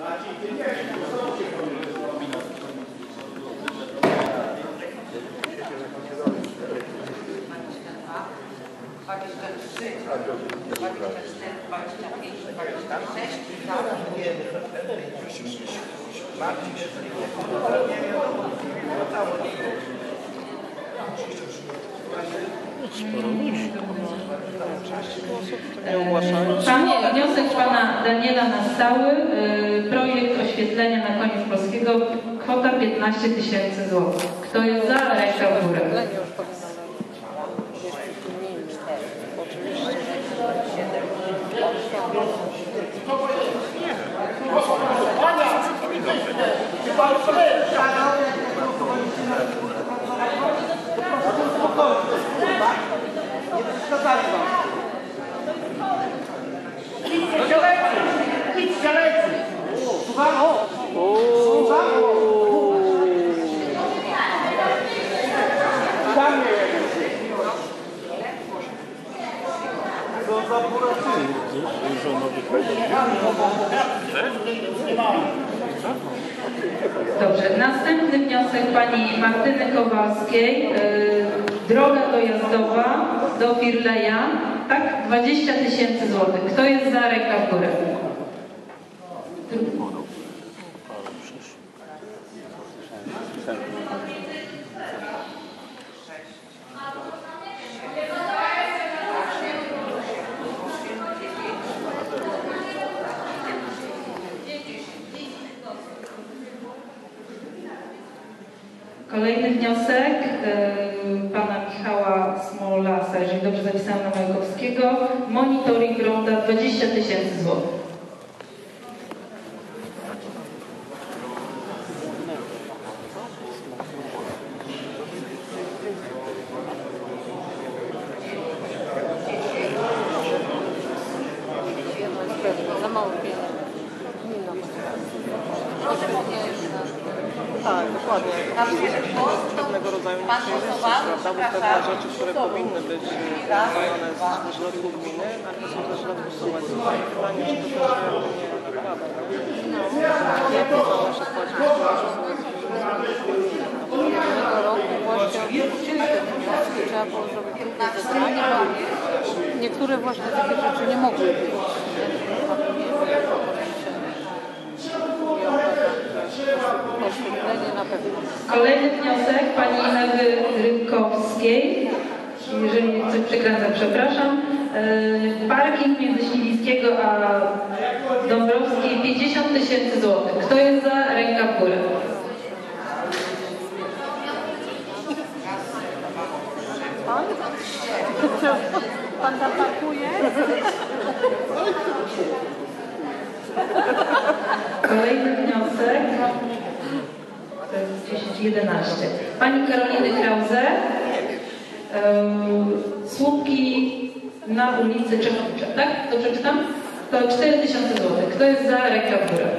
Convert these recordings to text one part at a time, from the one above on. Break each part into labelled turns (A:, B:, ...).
A: Wniosek pana Daniela na stały, projekt oświetlenia na koniec polskiego, kwota 15 000 złotych. Kto jest za, ręka w górę. Dobrze, następny wniosek pani Martyny Kowalskiej. Droga dojazdowa do Firleja, tak? 20 000 złotych. Kto jest za, ręka w górę. Kolejny wniosek pana Michała Smolasa, jeżeli dobrze zapisałam, na Majkowskiego. Monitoring ronda, 20 000 złotych.
B: Za mało tak, dokładnie. Pewnego rodzaju nieprzejrzystość, prawda? Bo pewne rzeczy, które powinny być wykonane ze środków gminy, a nie są ze środków sołectwa. I pytanie, czy to też nie wypada. Nie powinno się płacić jednego roku właśnie odwrócili te wnioski, trzeba było zrobić drugie zebranie, bo niektóre właśnie takie rzeczy nie mogły być.
A: Kolejny wniosek pani Ewy Rykowskiej, jeżeli coś przekręcam, przepraszam. Parking między Śliwickiego a Dąbrowskiej, 50 000 złotych. Kto jest za, ręka w górę.
B: Pan tam parkuje?
A: Kolejny wniosek. To jest 10-11. Pani Karoliny Krause. Słupki na ulicy Czechowicza, tak? To przeczytam? To 4 000 złotych. Kto jest za, ręka w górę.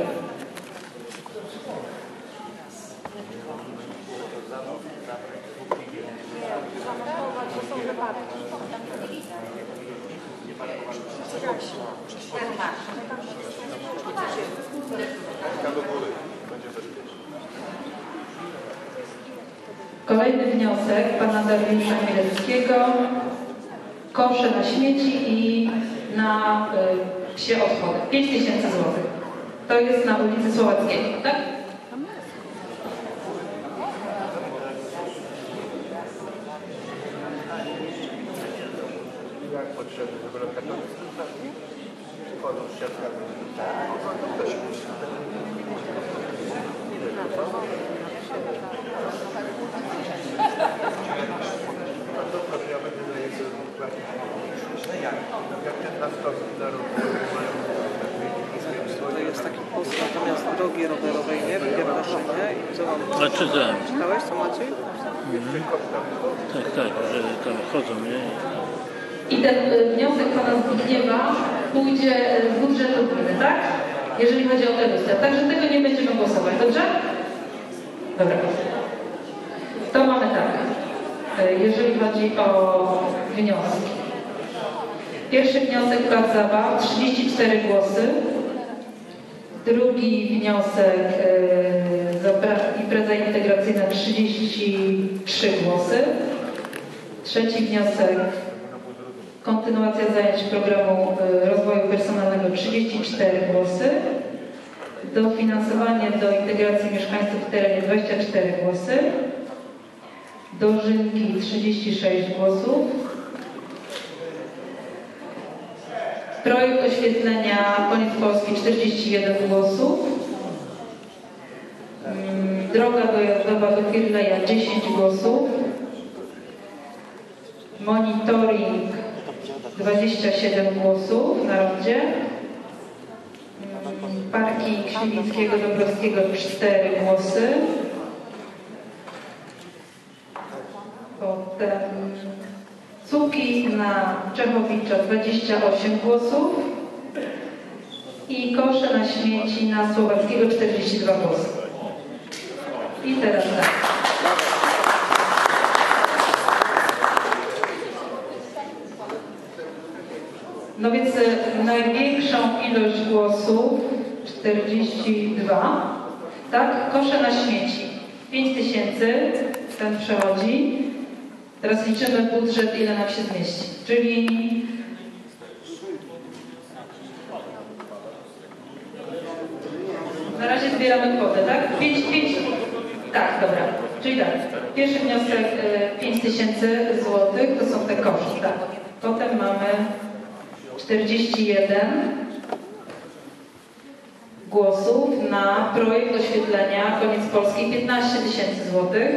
A: Kolejny wniosek pana Dariusza Mieleckiego. Kosze na śmieci i na psie odchody. 5 000 złotych. To jest na ulicy Słowackiej, tak?
C: Jak potrzebny, żeby lokatorzy wchodzą z siatkami.
B: To jest taki post, natomiast drogi rowerowej nie, w Pierwoszynie. I co mam?
D: Czytałem.
B: Czytałeś, co Maciej?
D: Tak, że tam chodzą, nie?
A: I ten wniosek pana Zbigniewa pójdzie z budżetu gminy, tak? Jeżeli chodzi o tę listę. Także tego nie będziemy głosować, dobrze? Dobra. To mamy tak. Jeżeli chodzi o wnioski. Pierwszy wniosek plac zabaw, 34 głosy. Drugi wniosek impreza integracyjna 33 głosy. Trzeci wniosek kontynuacja zajęć programu rozwoju personalnego 34 głosy. Dofinansowanie do integracji mieszkańców w terenie 24 głosy. Dożynki 36 głosów. Projekt oświetlenia Koniec Polski 41 głosów. Droga dojazdowa do Firleja 10 głosów. Monitoring 27 głosów na rondzie. Parking Świdnickiego Dąbrowskiego 4 głosy. Potem Cuki na Czechowicza 28 głosów i kosze na śmieci na Słowackiego 42 głosy. I teraz tak. No więc największą ilość głosów 42, tak? Kosze na śmieci 5000, ten przechodzi. Teraz liczymy budżet, ile nam się zmieści. Czyli na razie zbieramy kwotę, tak? 5, tak, dobra. Czyli tak, pierwszy wniosek 5000 złotych, to są te koszty, tak. Potem mamy 41 głosów na projekt oświetlenia Koniec Polski 15 000 złotych.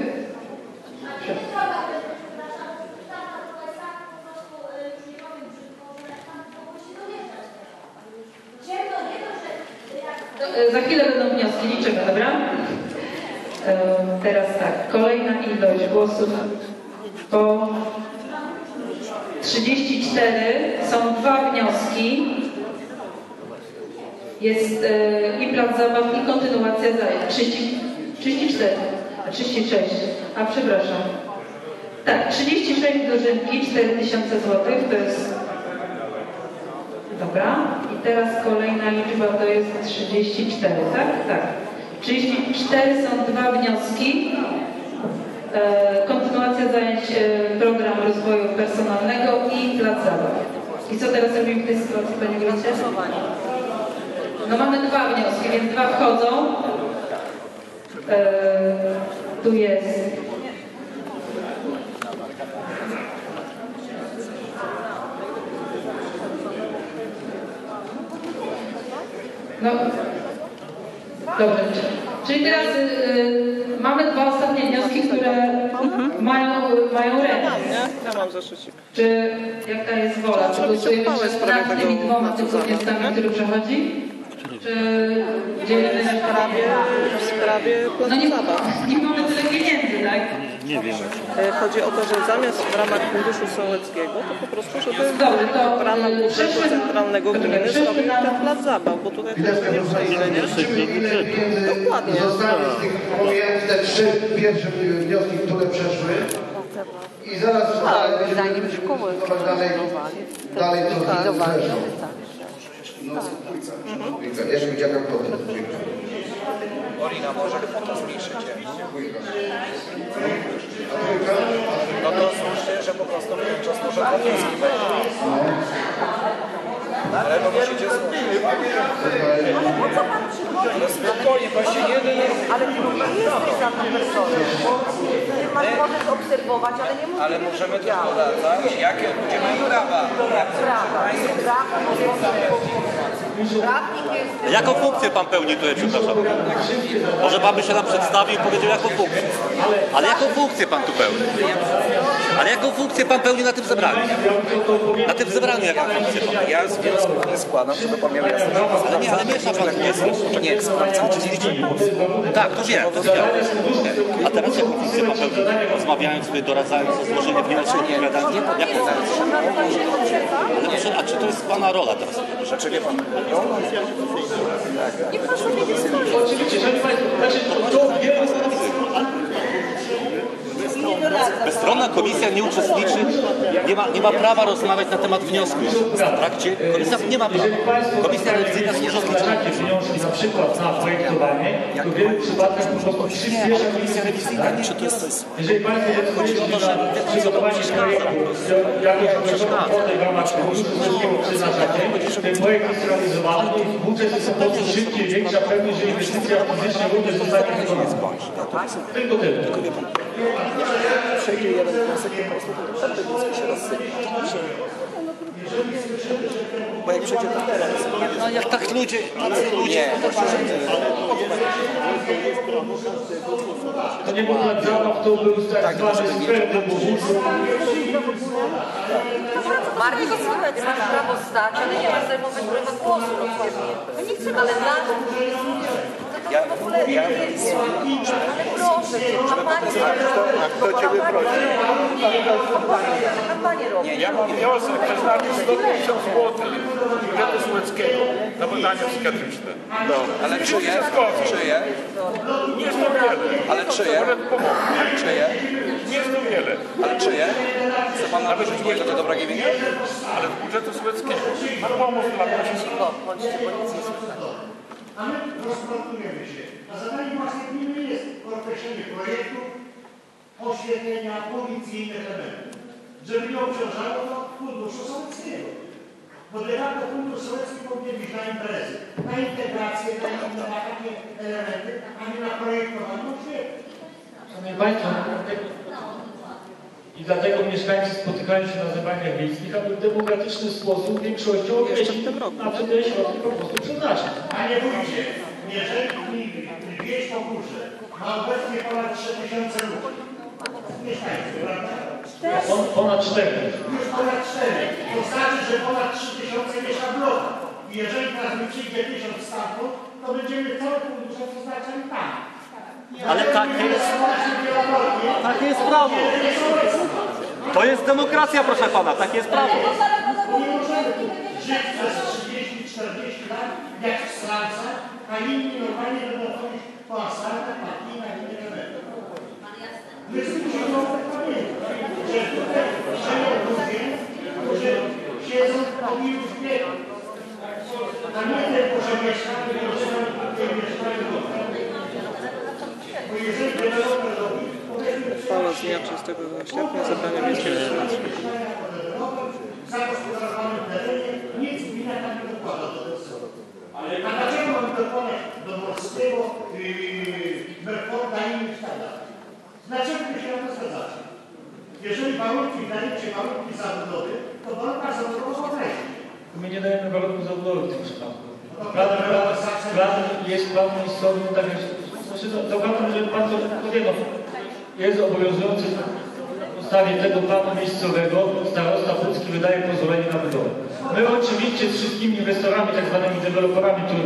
A: Za chwilę będą wnioski, liczymy, dobra? Teraz tak, kolejna ilość głosów po 34, są dwa wnioski. Jest i plac zabaw, i kontynuacja zajęć. 34, a 36, a przepraszam. Tak, 36 dożynki, 4000 złotych, to jest... Dobra, i teraz kolejna liczba to jest 34, tak? Tak. 34 są dwa wnioski. Kontynuacja zajęć program rozwoju personalnego i plac zabaw. I co teraz robimy w tej sytuacji, Pani Grocie? No mamy dwa wnioski, więc dwa wchodzą. Tu jest... No, dobrze. Czyli teraz mamy dwa ostatnie wnioski, które mają ręce.
B: Ja mam zaszczycik.
A: Czy jaka jest wola? Czy głosujemy nad tymi dwoma tylko wnioskami, które przechodzi? Czy dzielimy na
B: W sprawie placu zabaw.
A: Nie mamy tyle pieniędzy, tak?
D: Nie wiem.
B: Chodzi o to, że zamiast w ramach Funduszu Sołeckiego, to po prostu, żeby
A: Dobrze, to
B: w ramach budżetu centralnego gminy zrobić ten plac zabaw, bo tutaj to jest nie przejrzenie. Dokładnie.
E: Zostały z tych pomijając te trzy pierwsze wnioski, które przeszły. I zaraz będziemy szkoły dalej to zależą. Jeszcze być jaka kwota?
C: Olina, może kwotę zmniejszycie. No to słusznie, że po prostu czas może Kowalski wejdzie. Ale to musicie złożyć. No spokojnie, właśnie jeden...
F: Ale ty nie jesteś za tą personą, bo ty możesz obserwować, ale nie musisz.
C: Ale możemy to dodać, jakie ludzie mają prawa.
G: Jaką funkcję pan pełni tutaj, przepraszam? Może pan by się nam przedstawił i powiedział, jaką funkcję. Ale jaką funkcję pan tu pełni? Ale jaką funkcję pan pełni na tym zebraniu? Na tym zebraniu jaką funkcję pan pełni?
C: Ja z wniosków nie składam, żeby pan miał jasność.
G: Ale nie, ale miesza pan wniosek.
C: Nie, sprawdzam, czy liczy.
G: Tak, to wiem, to wiem. A teraz jaką funkcję pan pełni? Rozmawiając sobie, doradzając o złożeniu wniosku, opowiadając? Jaką funkcję? Ale proszę, a czy to jest pana rola teraz?
C: Znaczy, wie pan,
F: Nie proszę mnie nie słuchać.
G: Bezstronna komisja nie uczestniczy, nie ma prawa rozmawiać na temat wniosku w trakcie. Komisja nie ma prawa. Komisja rewizyjna nie uczestniczy.
H: przykład na projektowanie, to w wielu przypadkach po prostu przyspiesza inwestycje, tak? Jeżeli Państwo decydujecie na przygotowanie projektu, jakoś kwotę w ramach funduszu wszystkiego przeznaczacie, ten projekt jest realizowany i budżet jest po prostu szybciej, większa pewność, że inwestycja fizycznie również zostanie wykonana. Tylko tyle.
B: Przejdzie jeden wniosek, po prostu to ten się rozsypie. Bo jak przejdzie to teraz.
G: No jak tak ludzie...
H: To nie był tak zabaw, to był tak zwany sferny budżetu.
F: Marcin, masz prawo stać, ale nie masz zajmować prawa głosu. Ale dla
C: Ja
F: w ogóle nie jest. Ale proszę cię,
C: kto Ciebie prosi?
F: kampanię robię.
I: Ja mam wniosek przeznaczyć 150 zł budżetu sołeckiego na badania psychiatryczne.
C: No, ale czyje? Czyje?
I: Nie jest to wiele.
C: Ale czyje?
I: Może pomogę.
C: Czyje?
I: Nie jest to wiele,
C: Ale czyje? Chce Pan nawet rzucić do dobrego imienia?
I: ale z budżetu sołeckiego. Na pomoc dla ludzi.
F: Bądźcie, bo nic nie słychać.
J: A my rozpatrujemy się. A zadanie własnej gminy jest określenie projektu, oświetlenia, policji i innych elementów. Żeby nie obciążało to funduszu sołeckiego. Bo de facto fundusz sołecki powinien być na imprezy, na integrację, na takie elementy, a nie na projektowanie oświetleń.
H: Szanowni Państwo, i dlatego mieszkańcy spotykają się na zebraniach wiejskich, aby w demokratyczny sposób większością określić, na co te środki po prostu przeznaczyć.
J: Panie wójcie, jeżeli wieś po górze ma obecnie ponad 3000 ludzi, mieszkańców, prawda?
H: Ponad 4.
J: Już ponad 4. To znaczy, że ponad 3000 mieszka w blokach. I jeżeli teraz mi przyjdzie 1000 stamtąd, to będziemy całe fundusze przeznaczali tam.
G: Ale takie jest prawo. To jest demokracja, proszę pana, takie jest prawo.
J: Nie możemy tu żyć przez 30-40 lat jak w Strancach, a inni normalnie będą chodzić po asfaltach, parkingach i innych elementach. My musimy pamiętać, że tutaj żyją ludzie, którzy siedzą po miłych wieku. A nie tylko, że mieszkają, które mieszkają w Bo jeżeli deweloper robi,
B: Uchwała z dnia 30 sierpnia zebrania wiejskiego
J: zagospodarowanym terenie, nic gmina tam nie dokłada do tego. A dlaczego mamy dokładać do Morskiego, Merforda i innych sztabach? Dlaczego by się na to zgadzacie? Jeżeli warunki dajecie warunki zabudowy, to warunka zabudowa wejdzie.
H: My nie dajemy warunków zabudowy w tym przypadku. Jest plan miejscowy, tak jest. Zauważam, że Pan to wie, jest obowiązujący w podstawie tego planu miejscowego, starosta Pucki wydaje pozwolenie na budowę. My oczywiście z wszystkimi inwestorami, tak zwanymi deweloperami, którzy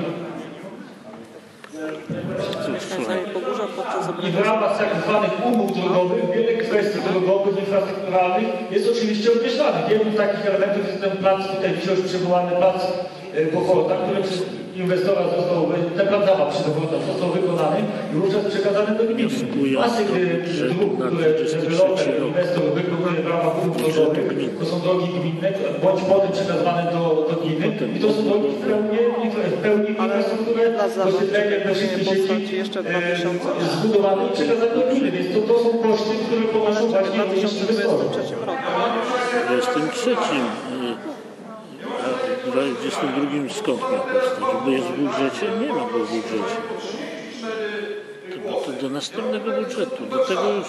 H: i w ramach tak zwanych umów drogowych wiele kwestii drogowych, infrastrukturalnych jest oczywiście określanych. Jednym z takich elementów jest ten plac, tutaj dzisiaj już przywołany plac Bochorta, który przez inwestora został, ten plan zabaw przy Bochorta został wykonany i wówczas przekazany do gminy. Masy dróg, które deweloper, inwestor wykonuje w ramach umów drogowych, to są drogi gminne, bądź potem przekazywane do gminy i to są drogi w pełni infrastrukturę, doświetlenie we wszystkich sieci zbudowane i przekazane do gminy, więc to są koszty, które ponoszą właśnie inwestorzy.
D: W 23 a w 22 skąd miał powstać? Bo jest w budżecie? Nie ma go w budżecie. To do następnego budżetu. Do tego już...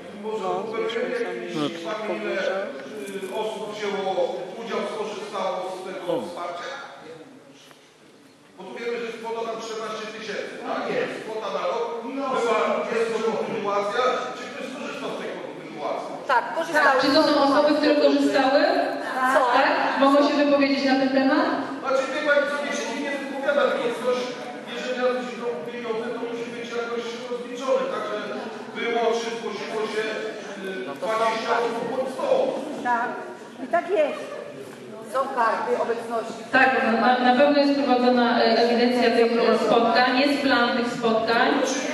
D: No,
K: osób wzięło udział, skorzystało z tego wsparcia? Bo tu wiemy, że jest kwota tam 14 000, tak? Jest kwota na rok. Jest kontynuacja. Czy ktoś skorzystał z tej kontynuacji?
F: Tak, korzystały.
A: Czy to są osoby, które korzystały? Tak? Mogą się wypowiedzieć na ten temat?
K: Znaczy, wie Pani, co nie się nie wypowiada, tylko ktoś, jeżeli na coś idą pieniądze, to musi być jakoś rozliczone. Także było, czy zgłosiło się 20 osób bądź 100.
F: Tak, i tak jest. Są karty obecności.
A: Tak, na pewno jest prowadzona ewidencja tych spotkań, jest plan tych spotkań.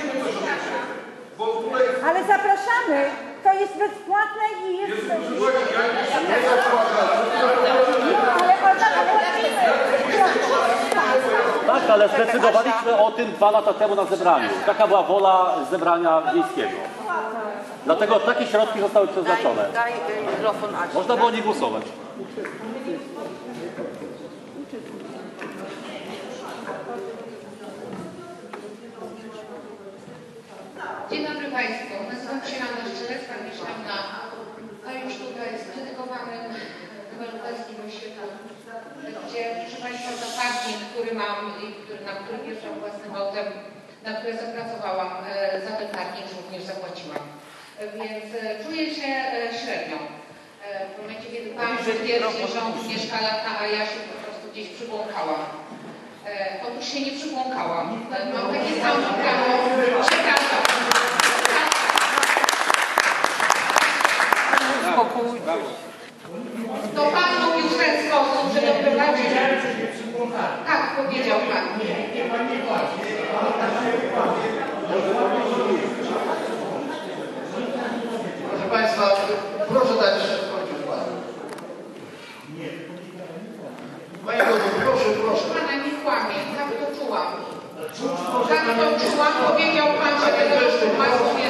L: Ale zapraszamy. To jest bezpłatne i jest...
K: Ja nie
L: ale ona płacimy.
G: Tak, ale zdecydowaliśmy o tym 2 lata temu na zebraniu. Taka była wola zebrania wiejskiego. Dlatego takie środki zostały przeznaczone.
F: Daj mikrofon Asi.
G: Można było nie głosować.
M: Dzień dobry Państwu. Nazywam się Anna Szczelecka, mieszkam a już tutaj skrytykowanym deweloperskim osiedlu, gdzie, proszę Państwa, za parking, który mam i na który wjeżdżam własnym autem, na które zapracowałam, za ten parking również zapłaciłam. Więc czuję się średnio. W momencie, kiedy Pan twierdzi, że on mieszka lata, a ja się po prostu gdzieś przybłąkałam. Otóż się nie przybłąkałam. Mam takie samo prawo. Przepraszam. To Pan mówił w ten sposób, że doprowadził... Tak, powiedział Pan.
J: Nie, Pan nie płaci.
E: Proszę Państwa, proszę dać skończyć Panu. Panie Bogu, proszę.
M: Pana nie kłamie, tak to czułam. Tak to czułam, powiedział Pan, że tego już ma sobie...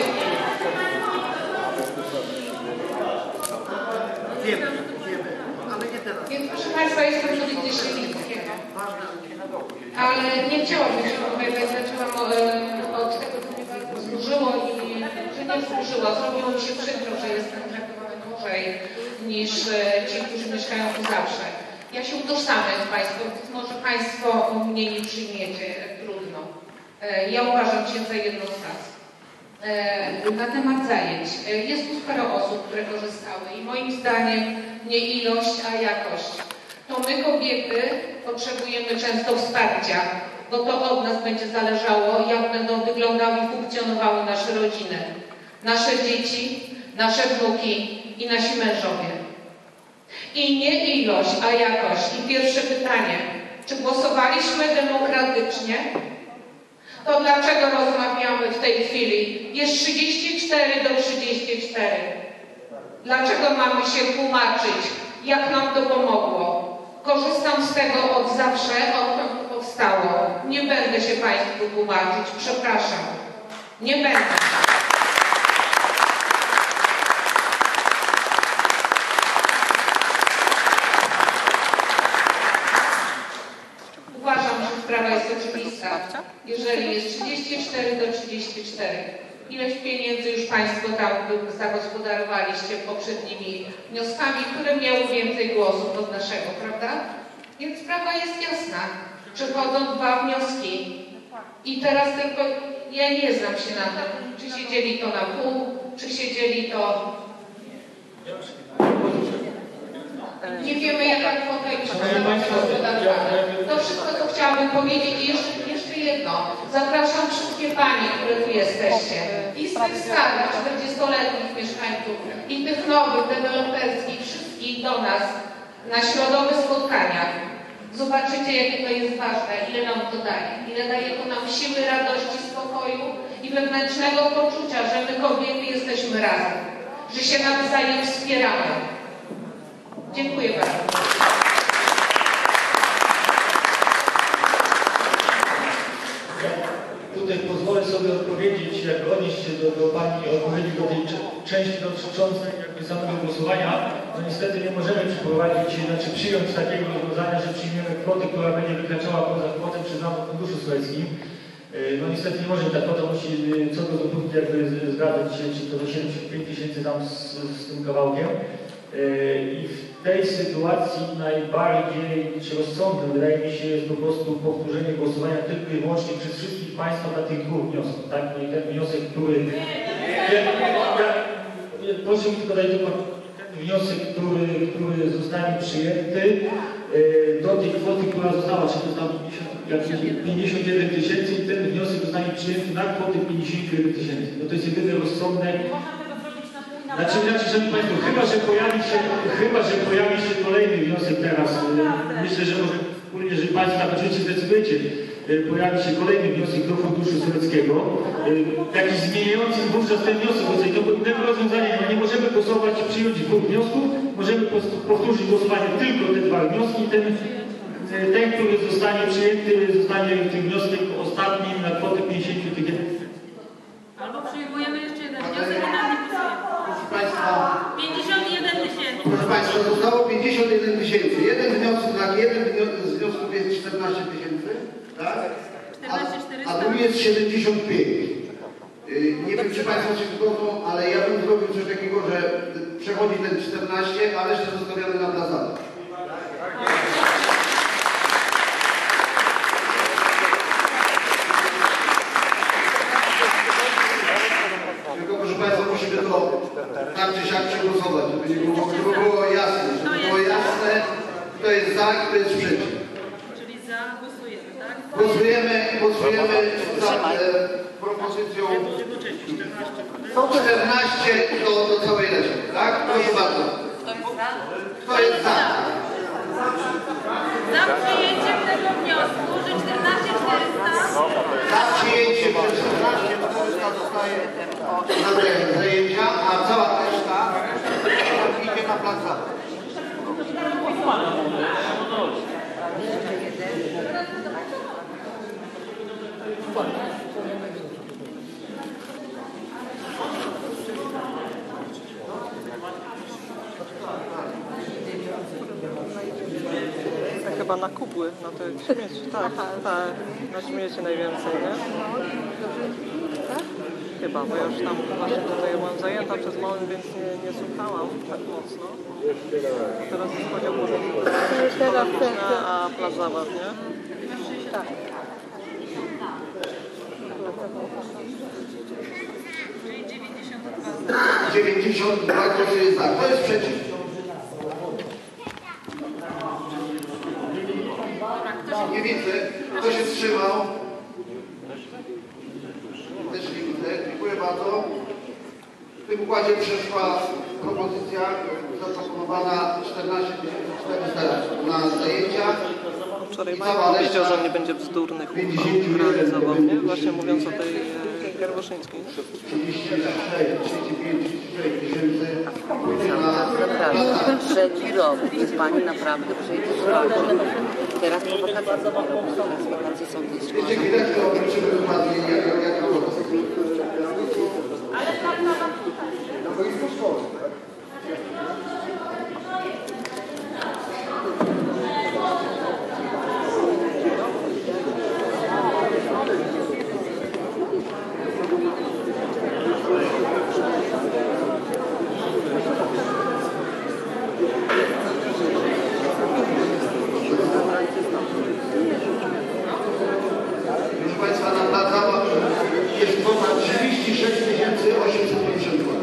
E: Wiemy, ale nie teraz.
M: Więc proszę Państwa, jestem z ulicy Siemińskiego. Ale nie chciałabym się opowiadać, zaczęłam od tego, co mnie bardzo wzruszyło i że nie wzruszyło. Zrobiło mi się przykro, że jestem traktowana gorzej niż ci, którzy mieszkają tu zawsze. Ja się utożsamiam z Państwem, może Państwo mnie nie przyjmiecie, trudno. Ja uważam się za jedną z nas. Na temat zajęć. Jest tu sporo osób, które korzystały i moim zdaniem nie ilość, a jakość. To my kobiety potrzebujemy często wsparcia, bo to od nas będzie zależało, jak będą wyglądały i funkcjonowały nasze rodziny, nasze dzieci, nasze wnuki i nasi mężowie. I nie ilość, a jakość. I pierwsze pytanie, czy głosowaliśmy demokratycznie? To dlaczego rozmawiamy w tej chwili? Jest 34 do 34. Dlaczego mamy się tłumaczyć, jak nam to pomogło? Korzystam z tego od zawsze, odkąd to powstało. Nie będę się Państwu tłumaczyć, przepraszam. Nie będę. Uważam, że sprawa jest oczywista. Jeżeli jest 34 do 34, ileś pieniędzy już Państwo tam zagospodarowaliście poprzednimi wnioskami, które miały więcej głosów od naszego, prawda? Więc sprawa jest jasna. Przychodzą 2 wnioski. I teraz tylko, ja nie znam się na tym, czy się dzieli to na pół, czy się dzieli to... Nie wiemy, jaka kwota już została zagospodarowana. To wszystko, co chciałabym powiedzieć. I jeszcze jedno. Zapraszam wszystkie Panie, które tu jesteście. I z tych starych, 40-letnich mieszkańców, i tych nowych, deweloperskich, wszystkich do nas na środowe spotkania. Zobaczycie, jakie to jest ważne, ile nam to daje. Ile daje to nam siły, radości, spokoju i wewnętrznego poczucia, że my kobiety jesteśmy razem. Że się nawzajem wspieramy. Dziękuję bardzo.
H: Tutaj pozwolę sobie odpowiedzieć, jak odnieść się do Pani odpowiedzi do tej części dotyczącej jakby samego głosowania. No niestety nie możemy przyjąć takiego rozwiązania, że przyjmiemy kwotę, która będzie wykraczała poza kwotę przyznaną Funduszu Sołeckim. No niestety nie możemy, ta kwota musi co do złotówki jakby zgadzać się, czy to do 75 000 tam z tym kawałkiem. I w tej sytuacji najbardziej rozsądne, wydaje mi się, jest po prostu powtórzenie głosowania tylko i wyłącznie przez wszystkich Państwa na tych 2 wnioskach. Tak? No i ten wniosek, który... Proszę mi tylko dać ten wniosek, który zostanie przyjęty do tej kwoty, która została, czy to zostało 51 000 i ten wniosek zostanie przyjęty na kwotę 51 000. No to jest jedyne rozsądne. Znaczy, szanowni Państwo, chyba, że pojawi się kolejny wniosek teraz. Myślę, że może wspólnie, jeżeli Państwo tak oczywiście zdecydujecie, pojawi się kolejny wniosek do Funduszu Sołeckiego, jakiś zmieniający wówczas ten wniosek, bo to innego rozwiązania nie możemy głosować, przyjąć 2 wniosków, możemy powtórzyć głosowanie tylko te 2 wnioski i ten ten, który zostanie przyjęty, zostanie tym wnioskiem ostatnim na kwotę 50 tysięcy.
N: Albo przyjmujemy jeszcze jeden wniosek i nam nie głosujemy.
E: Proszę Państwa,
N: 51 tysięcy.
E: proszę Państwa, zostało 51 tysięcy. Jeden wniosek, z wniosków jest 14 tysięcy, tak?
N: 14 400.
E: A drugi jest 75. Nie wiem, czy Państwo się zgodzą, ale ja bym zrobił coś takiego, że przechodzi ten 14, a resztę zostawiamy na plazach. Tylko proszę Państwa, musimy to tak czy siak przegłosować, żeby było jasne, kto jest za i kto jest przeciw.
N: Czyli za głosujemy, tak?
E: Głosujemy za propozycją 14 do całej reszty, tak? Proszę bardzo. Kto jest za?
N: Za przyjęciem tego wniosku, że 14 400.
E: Za przyjęciem 14 400 zostaje na zajęcia, a cała reszta idzie na plac zabaw.
B: Chyba na kubły, na te śmieci, tak, na śmieci najwięcej, nie? Chyba, bo ja już tam właśnie tutaj byłam zajęta przez moment, więc nie słuchałam tak mocno. A teraz jest podział pomiędzy a plac zabaw, nie?
F: Tak.
E: 92 głosy jest za. Kto jest przeciw? Nie widzę. Kto się wstrzymał? Też nie widzę. Dziękuję bardzo. W tym układzie przeszła propozycja zaproponowana 14 400 na zajęcia.
B: Wczoraj Pan powiedział, że nie będzie bzdurnych uchwał realizował, nie? Właśnie mówiąc o tej Garwoszyńskiej.
E: 36
F: trzeci rok, więc Pani naprawdę przejdzie szkołę. Teraz po wakacjach, teraz wakacje są też szkoły.
E: Jeszcze chwileczkę obrócimy dokładnie, jak to jest.
N: Ale Pan ma
E: No bo jest po szkole. Proszę Państwa, na plac zabaw jest kwota 36 850 zł.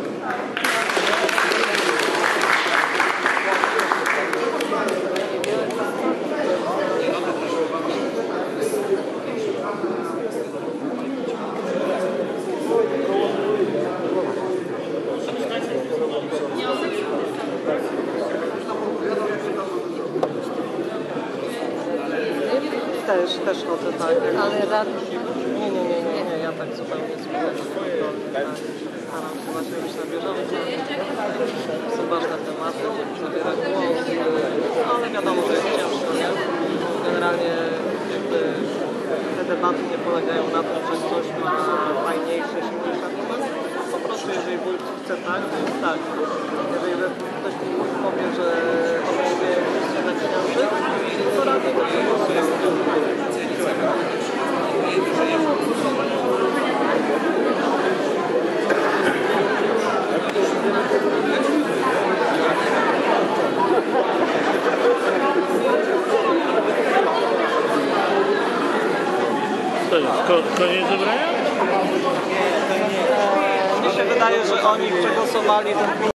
B: Też chodzę, tak. Ale nie, ja tak zupełnie słucham. Staram się właśnie być na bieżąco. Są ważne tematy, zabierać głos, ale wiadomo, że jest ciężko, nie? Generalnie jakby te debaty nie polegają na tym, że ktoś ma fajniejsze, silniejsze argumenty. Po prostu jeżeli wójt chce tak, to jest tak. Jeżeli ktoś powie, że obejmie na pieniądze, to radnie to głosują.
D: To jest koniec zebrania?
B: Mi się wydaje, że oni przegłosowali ten